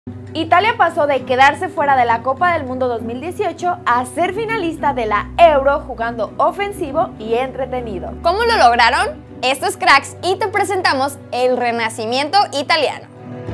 Italia pasó de quedarse fuera de la Copa del Mundo 2018 a ser finalista de la Euro jugando ofensivo y entretenido. ¿Cómo lo lograron? Estos cracks y te presentamos el renacimiento italiano.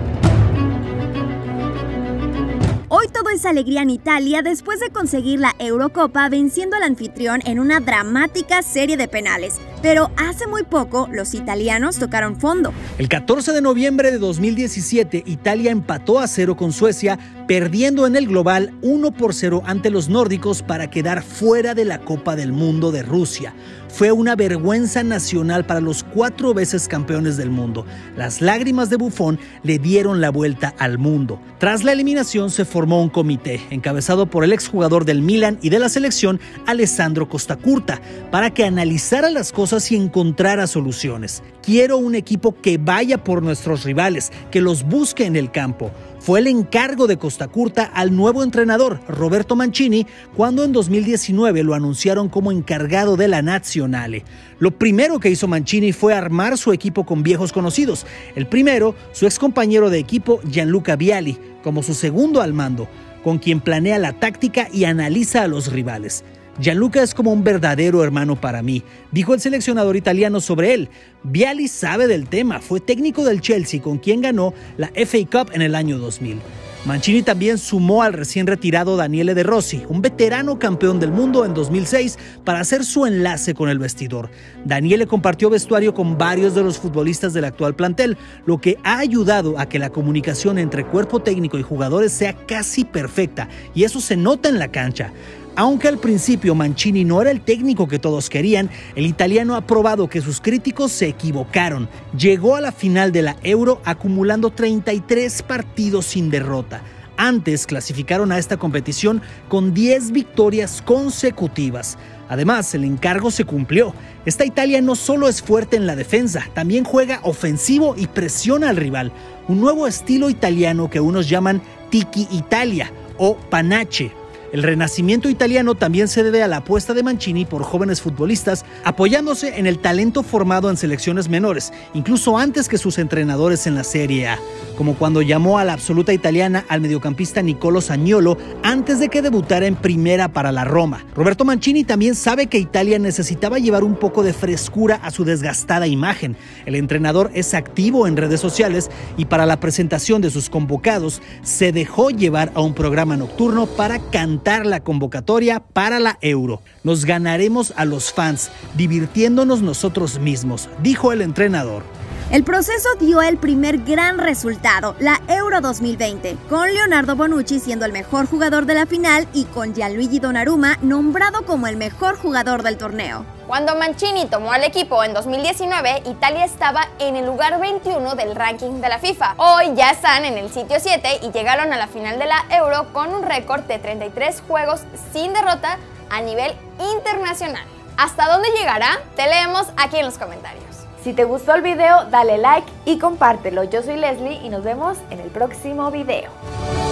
Hoy todo es alegría en Italia después de conseguir la Eurocopa venciendo al anfitrión en una dramática serie de penales. Pero hace muy poco los italianos tocaron fondo. El 14 de noviembre de 2017, Italia empató a 0 con Suecia, perdiendo en el global 1-0 ante los nórdicos para quedar fuera de la Copa del Mundo de Rusia. Fue una vergüenza nacional para los 4 veces campeones del mundo. Las lágrimas de Buffon le dieron la vuelta al mundo. Tras la eliminación se formó un comité encabezado por el exjugador del Milan y de la selección, Alessandro Costacurta, para que analizara las cosas y encontrara soluciones. Quiero un equipo que vaya por nuestros rivales, que los busque en el campo. Fue el encargo de Costacurta al nuevo entrenador, Roberto Mancini, cuando en 2019 lo anunciaron como encargado de la Nazionale. Lo primero que hizo Mancini fue armar su equipo con viejos conocidos. El primero, su excompañero de equipo, Gianluca Vialli, como su segundo al mando, con quien planea la táctica y analiza a los rivales. Gianluca es como un verdadero hermano para mí, dijo el seleccionador italiano sobre él. Vialli sabe del tema, fue técnico del Chelsea con quien ganó la FA Cup en el año 2000. Mancini también sumó al recién retirado Daniele De Rossi, un veterano campeón del mundo en 2006, para hacer su enlace con el vestidor. Daniele compartió vestuario con varios de los futbolistas del actual plantel, lo que ha ayudado a que la comunicación entre cuerpo técnico y jugadores sea casi perfecta, y eso se nota en la cancha. Aunque al principio Mancini no era el técnico que todos querían, el italiano ha probado que sus críticos se equivocaron. Llegó a la final de la Euro acumulando 33 partidos sin derrota. Antes clasificaron a esta competición con 10 victorias consecutivas. Además, el encargo se cumplió. Esta Italia no solo es fuerte en la defensa, también juega ofensivo y presiona al rival. Un nuevo estilo italiano que unos llaman Tiki Italia o Panache. El renacimiento italiano también se debe a la apuesta de Mancini por jóvenes futbolistas, apoyándose en el talento formado en selecciones menores, incluso antes que sus entrenadores en la Serie A, como cuando llamó a la absoluta italiana al mediocampista Niccolò Zaniolo antes de que debutara en primera para la Roma. Roberto Mancini también sabe que Italia necesitaba llevar un poco de frescura a su desgastada imagen. El entrenador es activo en redes sociales y para la presentación de sus convocados se dejó llevar a un programa nocturno para cantar la convocatoria para la Euro. Nos ganaremos a los fans, divirtiéndonos nosotros mismos, dijo el entrenador. El proceso dio el primer gran resultado, la Euro 2020, con Leonardo Bonucci siendo el mejor jugador de la final y con Gianluigi Donnarumma nombrado como el mejor jugador del torneo. Cuando Mancini tomó al equipo en 2019, Italia estaba en el lugar 21 del ranking de la FIFA. Hoy ya están en el sitio 7 y llegaron a la final de la Euro con un récord de 33 juegos sin derrota a nivel internacional. ¿Hasta dónde llegará? Te leemos aquí en los comentarios. Si te gustó el video, dale like y compártelo. Yo soy Leslie y nos vemos en el próximo video.